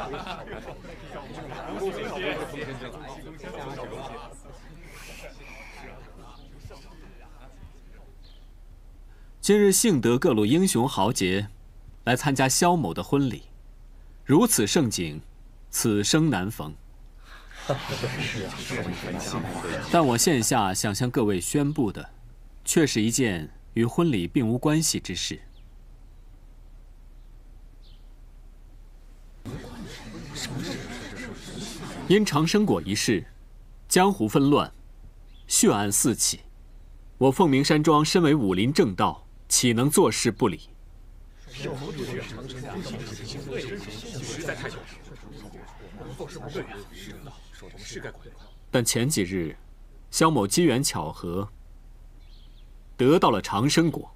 今日幸得各路英雄豪杰来参加萧某的婚礼，如此盛景，此生难逢。但我现下想向各位宣布的，却是一件与婚礼并无关系之事。因长生果一事，江湖纷乱，血案四起。我凤鸣山庄身为武林正道，岂能坐视不理？但前几日，萧某机缘巧合，得到了长生果。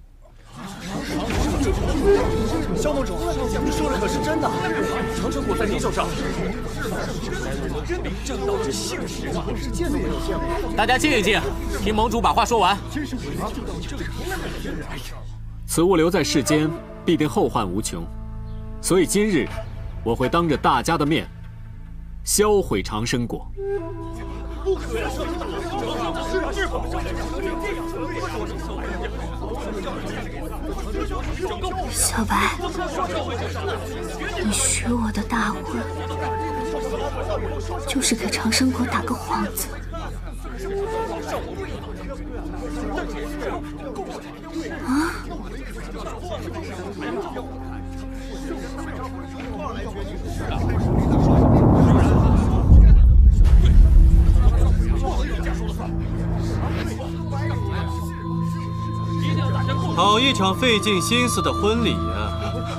萧盟主，你说的可是真的？长生果在您手上，正道之幸事啊！见都没有见过。 大家静一静，听盟主把话说完。 此物留在世间，必定后患无穷，所以今日我会当着大家的面销毁长生果。 不可呀！ 小白，你许我的大婚，就是给长生果打个幌子。啊！ 好一场费尽心思的婚礼呀！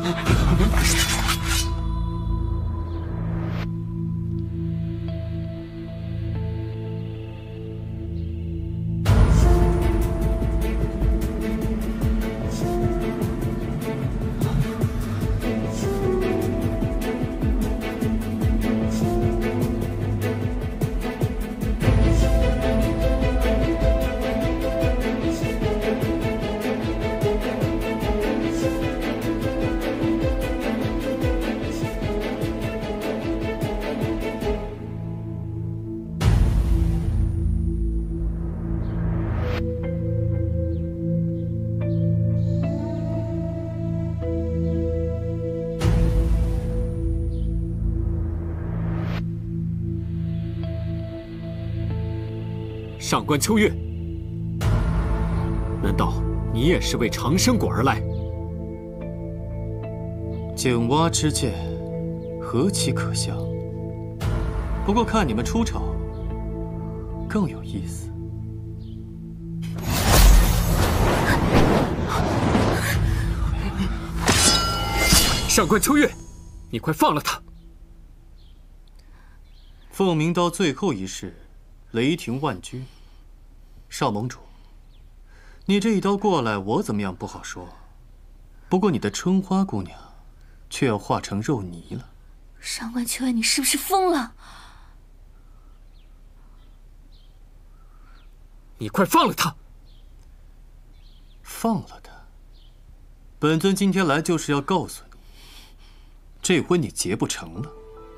上官秋月，难道你也是为长生果而来？ 井蛙之见，何其可笑！不过看你们出丑，更有意思。 上官秋月，你快放了他！ 凤鸣刀最后一式，雷霆万钧。少盟主，你这一刀过来，我怎么样不好说。不过你的春花姑娘，却要化成肉泥了。 上官秋月，你是不是疯了？ 你快放了他！ 放了他。本尊今天来就是要告诉你，这婚你结不成了。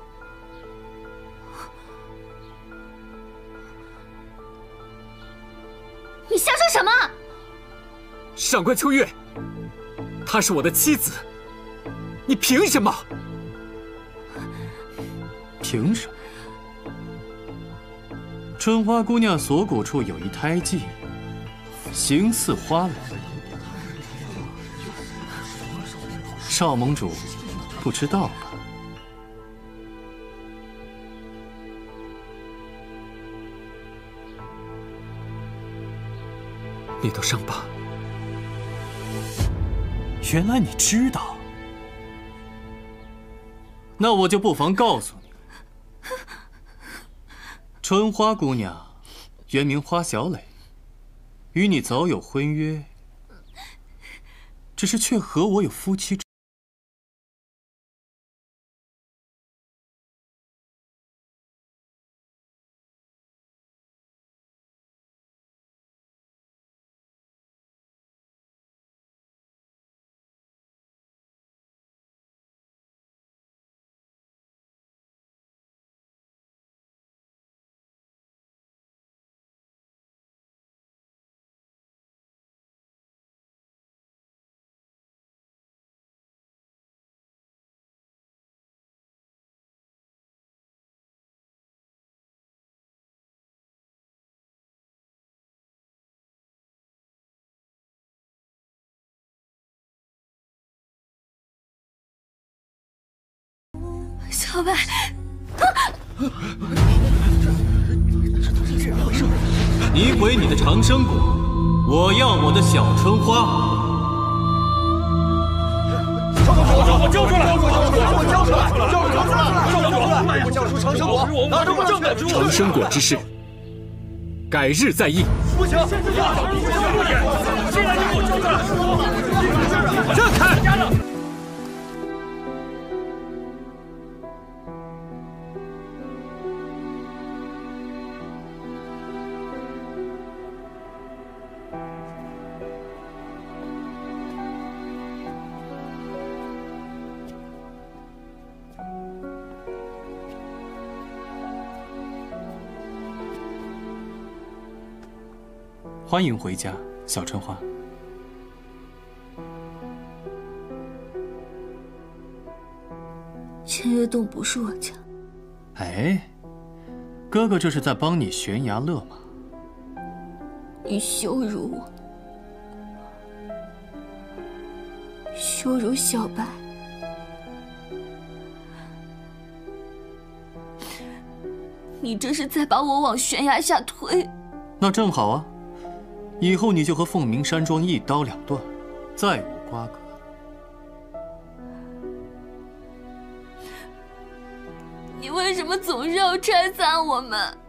你瞎说什么？ 上官秋月，她是我的妻子，你凭什么？ 凭什么？春花姑娘锁骨处有一胎记，形似花蕾。少盟主不知道吧？ 那道伤疤， 原来你知道，那我就不妨告诉你，春花姑娘原名花小蕾，与你早有婚约，只是却和我有夫妻之小白， 你毁你的长生果，我要我的小春花。 我交出来！我交出来！我交出长生果！拿着我证明！ 长生果之事，改日再议。 不行！现在就给我交出来！ 让开！ 欢迎回家，小春花。 千月洞不是我家。 哎，哥哥这是在帮你悬崖勒马。 你羞辱我，羞辱小白。你这是在把我往悬崖下推。 那正好啊，以后你就和凤鸣山庄一刀两断，再无瓜葛。 你为什么总是要拆散我们？